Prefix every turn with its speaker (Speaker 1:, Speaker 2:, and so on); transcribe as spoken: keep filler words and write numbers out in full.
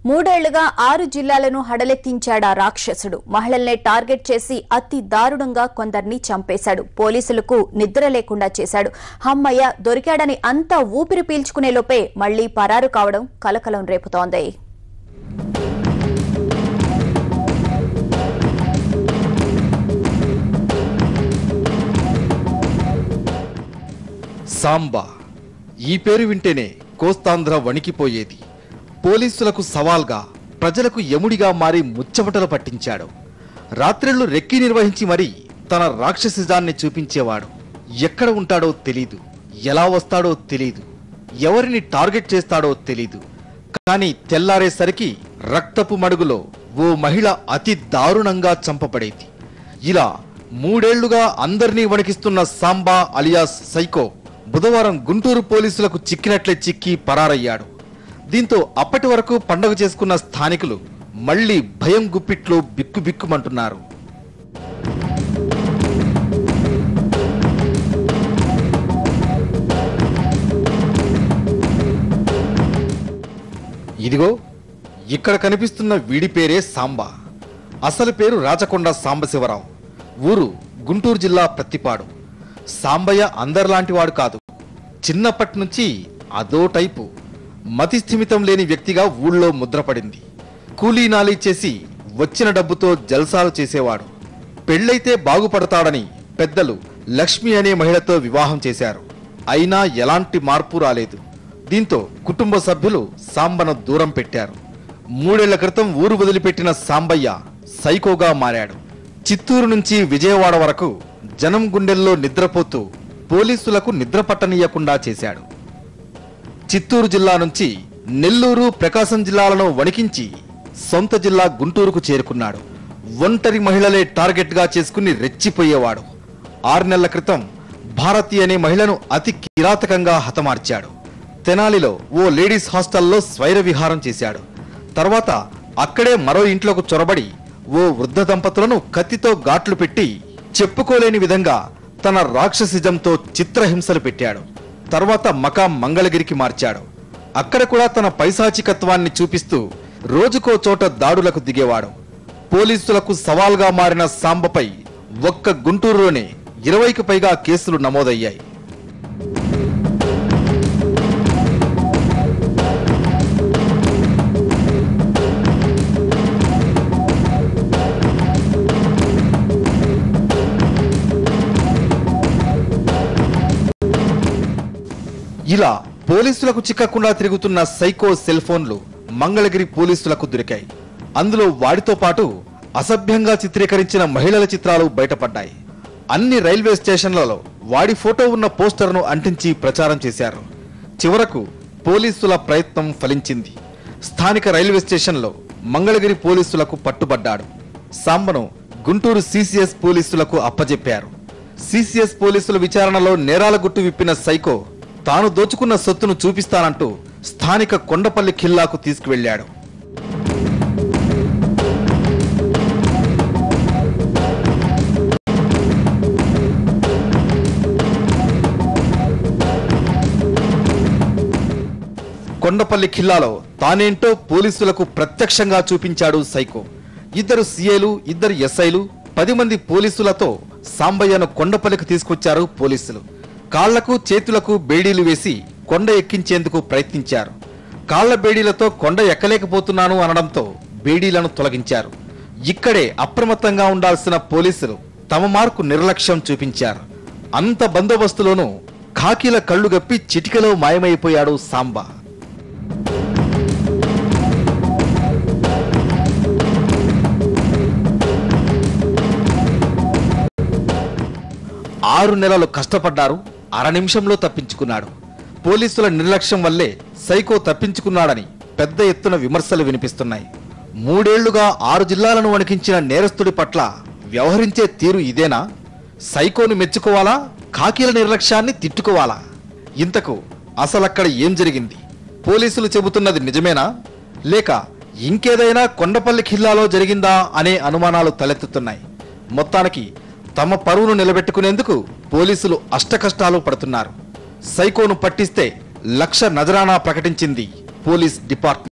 Speaker 1: మూడేళ్లుగా ఆరు జిల్లాలను హడలెత్తించాడా రాక్షసుడు. మహిళల్నే టార్గెట్ చేసి అతి దారుణంగా కొందరిని చంపేశాడు. పోలీసులకు నిద్ర లేకుండా చేశాడు. హమ్మయ్య దొరికాడని అంతా ఊపిరి పీల్చుకునే లోపే మళ్లీ పరారు కావడం కలకలం రేపుతోంది.
Speaker 2: సాంబా ఈ పేరు వింటేనే కోస్తాంధ్ర వణికిపోయేది. పోలీసులకు సవాల్గా, ప్రజలకు యముడిగా మారి ముచ్చమటలు పట్టించాడు. రాత్రిళ్లు రెక్కి నిర్వహించి మరీ తన రాక్షసిజాన్ని చూపించేవాడు. ఎక్కడ ఉంటాడో తెలీదు, ఎలా వస్తాడో తెలీదు, ఎవరిని టార్గెట్ చేస్తాడో తెలీదు. కానీ తెల్లారేసరికి రక్తపు మడుగులో ఓ మహిళ అతి దారుణంగా చంపబడేది. ఇలా మూడేళ్లుగా అందరినీ వణికిస్తున్న సాంబా అలియాస్ సైకో బుధవారం గుంటూరు పోలీసులకు చిక్కినట్లే చిక్కి పరారయ్యాడు. దీంతో అప్పటి వరకు పండగ చేసుకున్న స్థానికులు మళ్లీ భయం గుప్పిట్లో బిక్కుబిక్కుమంటున్నారు. ఇదిగో ఇక్కడ కనిపిస్తున్న వీడి పేరే సాంబా. అసలు పేరు రాచకొండ సాంబశివరావు. ఊరు గుంటూరు జిల్లా ప్రత్తిపాడు. సాంబయ్య అందరిలాంటివాడు కాదు. చిన్నప్పటి నుంచి అదో టైపు మతి స్థిమితం లేని వ్యక్తిగా ఊళ్ళో ముద్రపడింది. కూలీ నాలీ చేసి వచ్చిన డబ్బుతో జల్సాలు చేసేవాడు. పెళ్ళైతే బాగుపడతాడని పెద్దలు లక్ష్మి అనే మహిళతో వివాహం చేశారు. అయినా ఎలాంటి మార్పు రాలేదు. దీంతో కుటుంబ సభ్యులు సాంబను దూరం పెట్టారు. మూడేళ్ల క్రితం ఊరు వదిలిపెట్టిన సాంబయ్య సైకోగా మారాడు. చిత్తూరు నుంచి విజయవాడ వరకు జనం గుండెల్లో నిద్రపోతూ పోలీసులకు నిద్ర పట్టనీయకుండా చేశాడు. చిత్తూరు జిల్లా నుంచి నెల్లూరు, ప్రకాశం జిల్లాలను వణికించి సొంత జిల్లా గుంటూరుకు చేరుకున్నాడు. ఒంటరి మహిళలే టార్గెట్గా చేసుకుని రెచ్చిపోయేవాడు. ఆరు నెలల క్రితం భారతి అనే మహిళను అతి కిరాతకంగా హతమార్చాడు. తెనాలిలో ఓ లేడీస్ హాస్టల్లో స్వైర విహారం చేశాడు. తర్వాత అక్కడే మరో ఇంట్లోకి చొరబడి ఓ వృద్ధ దంపతులను కత్తితో ఘాట్లు పెట్టి చెప్పుకోలేని విధంగా తన రాక్షసిజంతో చిత్రహింసలు పెట్టాడు. తర్వాత మకాం మంగళగిరికి మార్చాడు. అక్కడ కూడా తన పైశాచికత్వాన్ని చూపిస్తూ రోజుకో చోట దాడులకు దిగేవాడు. పోలీసులకు సవాల్గా మారిన సాంబపై ఒక్క గుంటూరులోనే ఇరవైకి పైగా కేసులు నమోదయ్యాయి. ఇలా పోలీసులకు చిక్కకుండా తిరుగుతున్న సైకో సెల్ ఫోన్లు మంగళగిరి పోలీసులకు దొరికాయి. అందులో వాడితో పాటు అసభ్యంగా చిత్రీకరించిన మహిళల చిత్రాలు బయటపడ్డాయి. అన్ని రైల్వే స్టేషన్లలో వాడి ఫోటో ఉన్న పోస్టర్ను అంటించి ప్రచారం చేశారు. చివరకు పోలీసుల ప్రయత్నం ఫలించింది. స్థానిక రైల్వే స్టేషన్లో మంగళగిరి పోలీసులకు పట్టుబడ్డాడు. సాంబను గుంటూరు సిసిఎస్ పోలీసులకు అప్పజెప్పారు. సిసిఎస్ పోలీసుల విచారణలో నేరాల గుట్టు విప్పిన సైకో తాను దోచుకున్న సొత్తును చూపిస్తానంటూ స్థానిక కొండపల్లి ఖిల్లాకు తీసుకువెళ్లాడు. కొండపల్లి ఖిల్లాలో తానేంటో పోలీసులకు ప్రత్యక్షంగా చూపించాడు సైకో. ఇద్దరు సిఐలు, ఇద్దరు ఎస్ఐలు, పది మంది పోలీసులతో సాంబయ్యను కొండపల్లికి తీసుకొచ్చారు పోలీసులు. కాళ్లకు చేతులకు బేడీలు వేసి కొండ ఎక్కించేందుకు ప్రయత్నించారు. కాళ్ల బేడీలతో కొండ ఎక్కలేకపోతున్నాను అనడంతో బేడీలను తొలగించారు. ఇక్కడే అప్రమత్తంగా ఉండాల్సిన పోలీసులు తమ మార్కు నిర్లక్ష్యం చూపించారు. అంత బందోబస్తులోనూ ఖాకీల కళ్లు గప్పి చిటికలో మాయమైపోయాడు సాంబా. ఆరు నెలలు కష్టపడ్డారు. అర నిమిషంలో తప్పించుకున్నాడు. పోలీసుల నిర్లక్ష్యం వల్లే సైకో తప్పించుకున్నాడని పెద్ద ఎత్తున విమర్శలు వినిపిస్తున్నాయి. మూడేళ్లుగా ఆరు జిల్లాలను వణికించిన నేరస్తుడి పట్ల వ్యవహరించే తీరు ఇదేనా? సైకోను మెచ్చుకోవాలా, ఖాకీల నిర్లక్ష్యాన్ని తిట్టుకోవాలా? ఇంతకు అసలక్కడ ఏం జరిగింది? పోలీసులు చెబుతున్నది నిజమేనా, లేక ఇంకేదైనా కొండపల్లి ఖిల్లాలో జరిగిందా అనే అనుమానాలు తలెత్తుతున్నాయి. మొత్తానికి తమ పరువును నిలబెట్టుకునేందుకు పోలీసులు అష్టకష్టాలు పడుతున్నారు. సైకోను పట్టిస్తే లక్ష నజరానా ప్రకటించింది పోలీస్ డిపార్ట్మెంట్.